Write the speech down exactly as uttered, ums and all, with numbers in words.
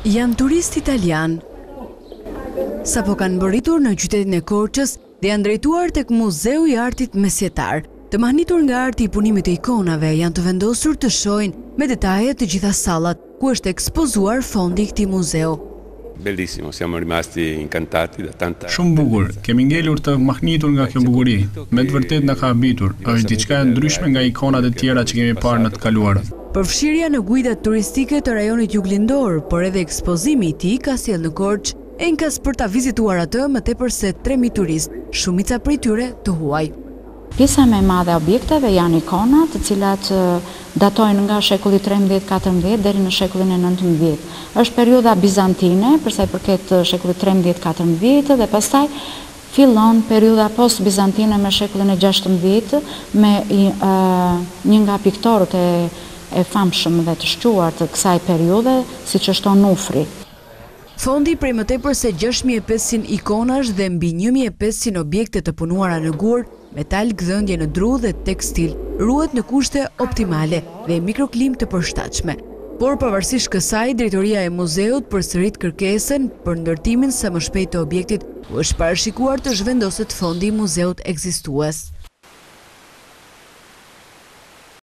Janë turist italian. Sapo kanë mbërritur në qytetin e Korçës dhe janë drejtuar tek Muzeu i Artit Mesjetar. Të mahnitur nga arti i punimit të ikonave, janë të vendosur të shohin me detaje të gjitha sallat ku është ekspozuar fondi i këtij muzeu. Bellissimo, siamo rimasti incantati da tanta. Shumë bukur, kemi ngelur të mahnitur nga kjo bukuri. Me të vërtet na ka habitur, është diçka e ndryshme nga ikonat e tjera që kemi parë në të kaluarën. Përfshirja në guidat turistike të rajonit juglindor, por edhe ekspozimi i tij ka sjellë në Korçë enkas për ta vizituar atë më tepër se tre mijë turistë, shumica prej tyre të huaj. Pjesa më e madhe e objekteve janë ikona, të cilat datojnë nga shekulli tretëmbëdhjetë katërmbëdhjetë deri në shekullin e nëntëmbëdhjetë. Është periudha bizantine, për sa i përket shekullit tretëmbëdhjetë katërmbëdhjetë dhe pastaj fillon periudha post-bizantine me shekullin e gjashtëmbëdhjetë me uh, një nga piktorët e, e famshëm dhe të shquar të kësaj periudhe, siç është Onufri. Fondi prej më tepër se gjashtë mijë e pesëqind ikonash dhe mbi një mijë e pesëqind objekte të punuara në gur, metal, gdhëndje në dru dhe tekstil, ruhet në kushte optimale dhe mikroklim të përshtatshme. Por pavarësisht kësaj, drejtoria e muzeut përsërit kërkesën për ndërtimin sa më shpejt të objektit, u është parashikuar të zhvendoset fondi i muzeut ekzistues.